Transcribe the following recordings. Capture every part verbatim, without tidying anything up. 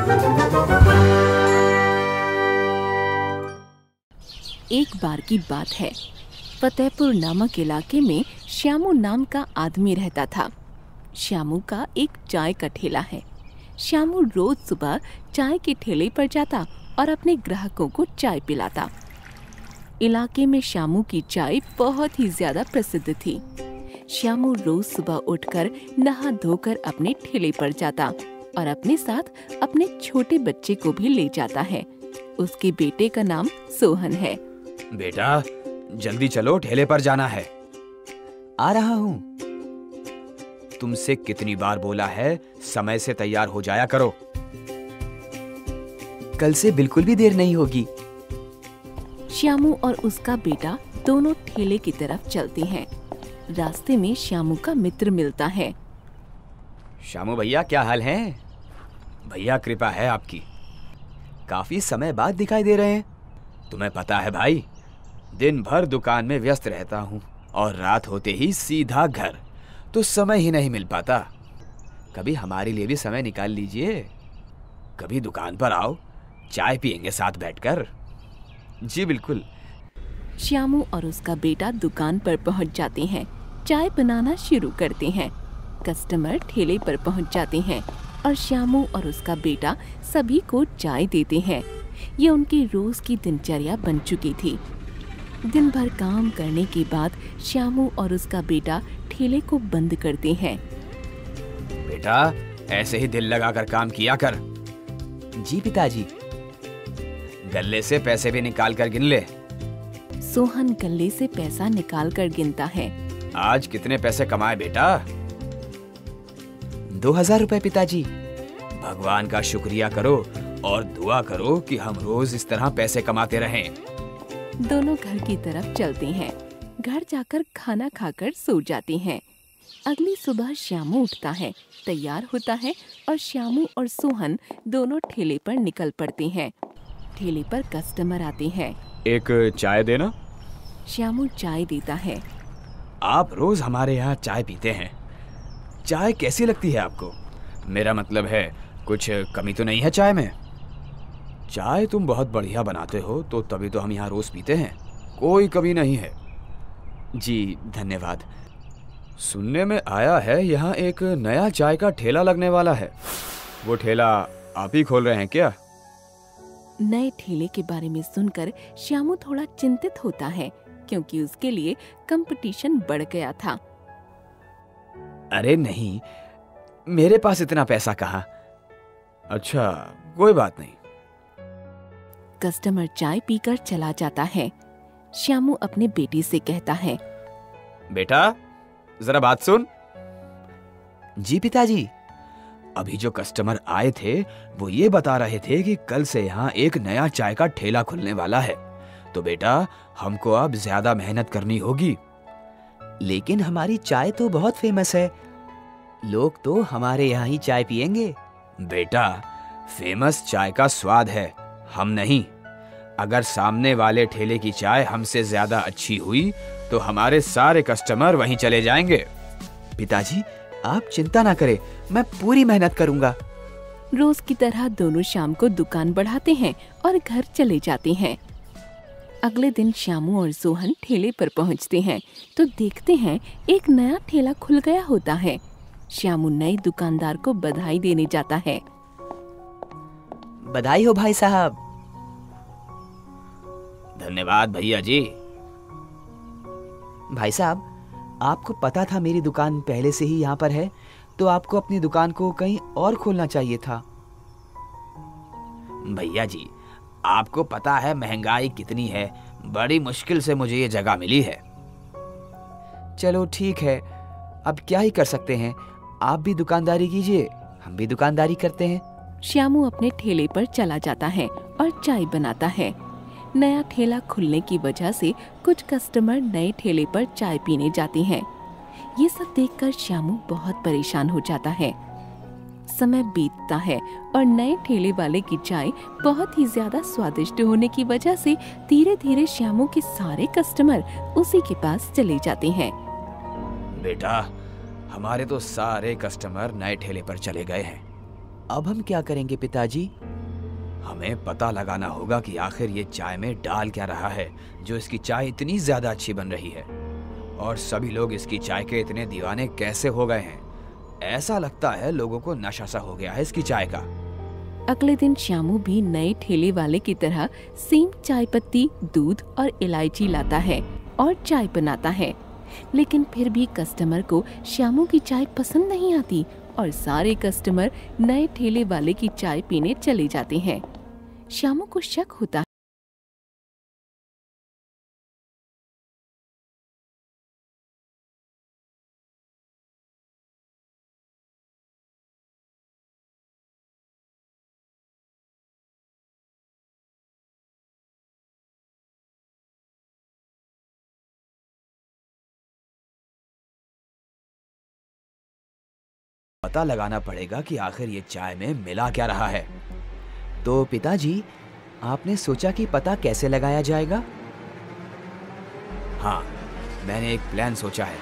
एक बार की बात है, फतेहपुर नामक इलाके में श्यामू नाम का आदमी रहता था। श्यामू का एक चाय का ठेला है। श्यामू रोज सुबह चाय के ठेले पर जाता और अपने ग्राहकों को चाय पिलाता। इलाके में श्यामू की चाय बहुत ही ज्यादा प्रसिद्ध थी। श्यामू रोज सुबह उठकर नहा धोकर अपने ठेले पर जाता और अपने साथ अपने छोटे बच्चे को भी ले जाता है। उसके बेटे का नाम सोहन है। बेटा जल्दी चलो, ठेले पर जाना है। आ रहा हूँ। तुमसे कितनी बार बोला है, समय से तैयार हो जाया करो। कल से बिल्कुल भी देर नहीं होगी। श्यामू और उसका बेटा दोनों ठेले की तरफ चलते हैं। रास्ते में श्यामू का मित्र मिलता है। श्यामू भैया, क्या हाल है? भैया कृपा है आपकी, काफी समय बाद दिखाई दे रहे हैं। तुम्हें पता है भाई, दिन भर दुकान में व्यस्त रहता हूँ और रात होते ही सीधा घर, तो समय ही नहीं मिल पाता। कभी हमारे लिए भी समय निकाल लीजिए। कभी दुकान पर आओ, चाय पियेंगे साथ बैठकर। जी बिल्कुल। श्यामू और उसका बेटा दुकान पर पहुंच जाते हैं। चाय बनाना शुरू करते हैं। कस्टमर ठेले पर पहुंच जाते हैं और श्यामू और उसका बेटा सभी को चाय देते हैं। ये उनकी रोज की दिनचर्या बन चुकी थी। दिन भर काम करने के बाद श्यामू और उसका बेटा ठेले को बंद करते हैं। बेटा ऐसे ही दिल लगाकर काम किया कर। जी पिताजी। गल्ले से पैसे भी निकाल कर गिन ले। सोहन गल्ले से पैसा निकाल कर गिनता है। आज कितने पैसे कमाए बेटा? दो हजार रुपए पिताजी। भगवान का शुक्रिया करो और दुआ करो कि हम रोज इस तरह पैसे कमाते रहें। दोनों घर की तरफ चलते हैं। घर जाकर खाना खाकर सो जाते हैं। अगली सुबह श्यामू उठता है, तैयार होता है और श्यामू और सोहन दोनों ठेले पर निकल पड़ते हैं। ठेले पर कस्टमर आते हैं। एक चाय देना। श्यामू चाय देता है। आप रोज हमारे यहाँ चाय पीते हैं, चाय कैसी लगती है आपको? मेरा मतलब है कुछ कमी तो नहीं है चाय में? चाय तुम बहुत बढ़िया बनाते हो, तो तभी तो हम यहाँ रोज पीते हैं। कोई कमी नहीं है। जी धन्यवाद। सुनने में आया है यहाँ एक नया चाय का ठेला लगने वाला है। वो ठेला आप ही खोल रहे हैं क्या? नए ठेले के बारे में सुनकर श्यामू थोड़ा चिंतित होता है, क्योंकि उसके लिए कंपटीशन बढ़ गया था। अरे नहीं, मेरे पास इतना पैसा कहाँ। अच्छा कोई बात नहीं। कस्टमर चाय पीकर चला जाता है। श्यामू अपने बेटी से कहता है, बेटा जरा बात सुन। जी पिताजी। अभी जो कस्टमर आए थे वो ये बता रहे थे कि कल से यहाँ एक नया चाय का ठेला खुलने वाला है, तो बेटा हमको अब ज्यादा मेहनत करनी होगी। लेकिन हमारी चाय तो बहुत फेमस है, लोग तो हमारे यहाँ ही चाय पियेंगे। बेटा फेमस चाय का स्वाद है, हम नहीं। अगर सामने वाले ठेले की चाय हमसे ज्यादा अच्छी हुई तो हमारे सारे कस्टमर वहीं चले जाएंगे। पिताजी आप चिंता ना करें, मैं पूरी मेहनत करूंगा। रोज की तरह दोनों शाम को दुकान बढ़ाते हैं और घर चले जाते हैं। अगले दिन श्यामू और सोहन ठेले पर पहुंचते हैं तो देखते हैं एक नया ठेला खुल गया होता है। श्यामू नए दुकानदार को बधाई देने जाता है। बधाई हो भाई साहब। धन्यवाद भैया जी। भाई साहब आपको पता था मेरी दुकान पहले से ही यहाँ पर है, तो आपको अपनी दुकान को कहीं और खोलना चाहिए था। भैया जी आपको पता है महंगाई कितनी है, बड़ी मुश्किल से मुझे ये जगह मिली है। चलो ठीक है, अब क्या ही कर सकते हैं। आप भी दुकानदारी कीजिए, हम भी दुकानदारी करते हैं। श्यामू अपने ठेले पर चला जाता है और चाय बनाता है। नया ठेला खुलने की वजह से कुछ कस्टमर नए ठेले पर चाय पीने जाते हैं। ये सब देखकर श्यामू बहुत परेशान हो जाता है। समय बीतता है और नए ठेले वाले की चाय बहुत ही ज्यादा स्वादिष्ट होने की वजह से धीरे धीरे श्यामू के सारे कस्टमर उसी के पास चले जाते हैं। बेटा हमारे तो सारे कस्टमर नए ठेले पर चले गए हैं। अब हम क्या करेंगे पिताजी? हमें पता लगाना होगा कि आखिर ये चाय में डाल क्या रहा है जो इसकी चाय इतनी ज्यादा अच्छी बन रही है, और सभी लोग इसकी चाय के इतने दीवाने कैसे हो गए हैं। ऐसा लगता है लोगों को नशा सा हो गया है इसकी चाय का। अगले दिन श्यामू भी नए ठेले वाले की तरह सेम चाय पत्ती, दूध और इलायची लाता है और चाय बनाता है, लेकिन फिर भी कस्टमर को श्यामू की चाय पसंद नहीं आती और सारे कस्टमर नए ठेले वाले की चाय पीने चले जाते हैं। श्यामू को शक होता है पता लगाना पड़ेगा कि आखिर ये चाय में मिला क्या रहा है। तो पिताजी, आपने सोचा कि पता कैसे लगाया जाएगा? हाँ, मैंने एक प्लान सोचा है।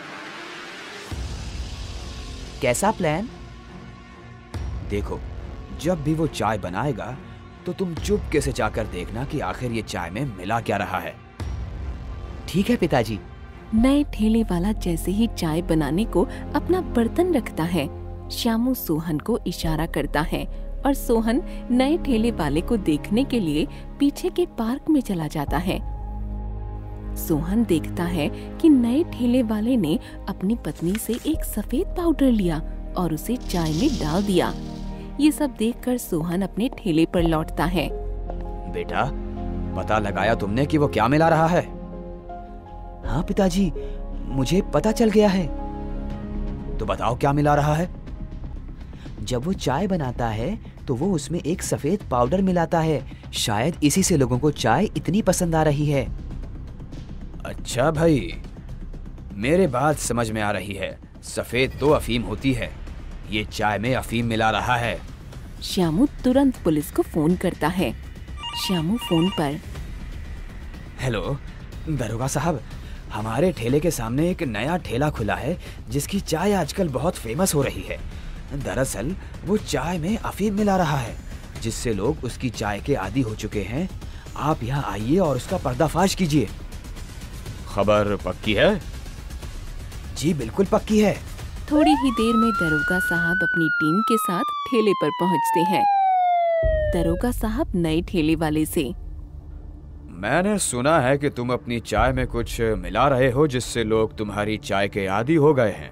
कैसा प्लान? देखो, जब भी वो चाय बनाएगा तो तुम चुपके से जाकर देखना कि आखिर ये चाय में मिला क्या रहा है। ठीक है पिताजी। नए ठेले वाला जैसे ही चाय बनाने को अपना बर्तन रखता है, श्यामू सोहन को इशारा करता है और सोहन नए ठेले वाले को देखने के लिए पीछे के पार्क में चला जाता है। सोहन देखता है कि नए ठेले वाले ने अपनी पत्नी से एक सफेद पाउडर लिया और उसे चाय में डाल दिया। ये सब देखकर सोहन अपने ठेले पर लौटता है। बेटा, पता लगाया तुमने कि वो क्या मिला रहा है? हाँ पिताजी, मुझे पता चल गया है। तो बताओ क्या मिला रहा है? जब वो चाय बनाता है तो वो उसमें एक सफेद पाउडर मिलाता है। शायद इसी से लोगों को चाय इतनी पसंद आ रही है। अच्छा भाई, मेरे बात समझ में आ रही है। सफेद तो अफीम होती है, ये चाय में अफीम मिला रहा है। श्यामू तुरंत पुलिस को फोन करता है। श्यामू फोन पर, हेलो दरोगा साहब, हमारे ठेले के सामने एक नया ठेला खुला है जिसकी चाय आजकल बहुत फेमस हो रही है। दरअसल वो चाय में अफीम मिला रहा है जिससे लोग उसकी चाय के आदी हो चुके हैं। आप यहाँ आइए और उसका पर्दाफाश कीजिए। खबर पक्की है? जी बिल्कुल पक्की है। थोड़ी ही देर में दरोगा साहब अपनी टीम के साथ ठेले पर पहुंचते हैं। दरोगा साहब नए ठेले वाले से, मैंने सुना है कि तुम अपनी चाय में कुछ मिला रहे हो जिससे लोग तुम्हारी चाय के आदी हो गए हैं।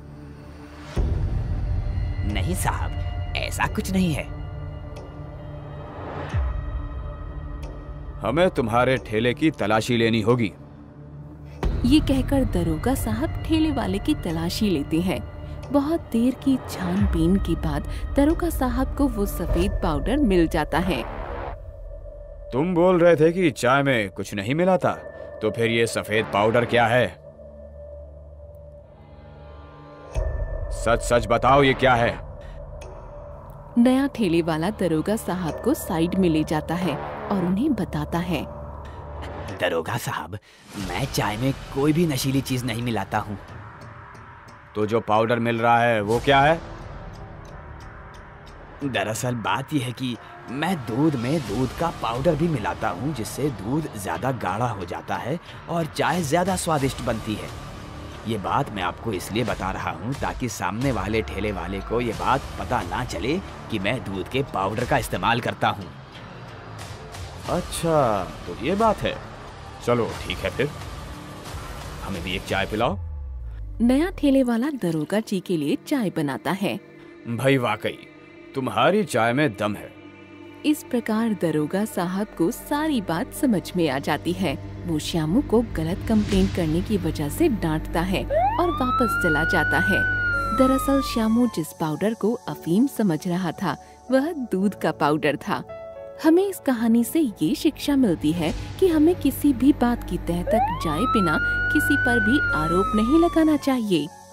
नहीं साहब, ऐसा कुछ नहीं है। हमें तुम्हारे ठेले की तलाशी लेनी होगी। ये कहकर दरोगा साहब ठेले वाले की तलाशी लेते हैं। बहुत देर की छानबीन के बाद दरोगा साहब को वो सफेद पाउडर मिल जाता है। तुम बोल रहे थे कि चाय में कुछ नहीं मिला था, तो फिर ये सफेद पाउडर क्या है? सच सच बताओ, ये क्या है? नया ठेले वाला दरोगा साहब को साइड में ले जाता है और उन्हें बताता है। दरोगा साहब, मैं चाय में कोई भी नशीली चीज नहीं मिलाता हूँ। तो जो पाउडर मिल रहा है वो क्या है? दरअसल बात यह है कि मैं दूध में दूध का पाउडर भी मिलाता हूँ जिससे दूध ज्यादा गाढ़ा हो जाता है और चाय ज्यादा स्वादिष्ट बनती है। ये बात मैं आपको इसलिए बता रहा हूँ ताकि सामने वाले ठेले वाले को ये बात पता ना चले कि मैं दूध के पाउडर का इस्तेमाल करता हूँ। अच्छा, तो ये बात है। चलो ठीक है, फिर हमें भी एक चाय पिलाओ। नया ठेले वाला दरोगा जी के लिए चाय बनाता है। भाई वाकई तुम्हारी चाय में दम है। इस प्रकार दरोगा साहब को सारी बात समझ में आ जाती है। वो श्यामू को गलत कंप्लेंट करने की वजह से डांटता है और वापस चला जाता है। दरअसल श्यामू जिस पाउडर को अफीम समझ रहा था वह दूध का पाउडर था। हमें इस कहानी से ये शिक्षा मिलती है कि हमें किसी भी बात की तह तक जाए बिना किसी पर भी आरोप नहीं लगाना चाहिए।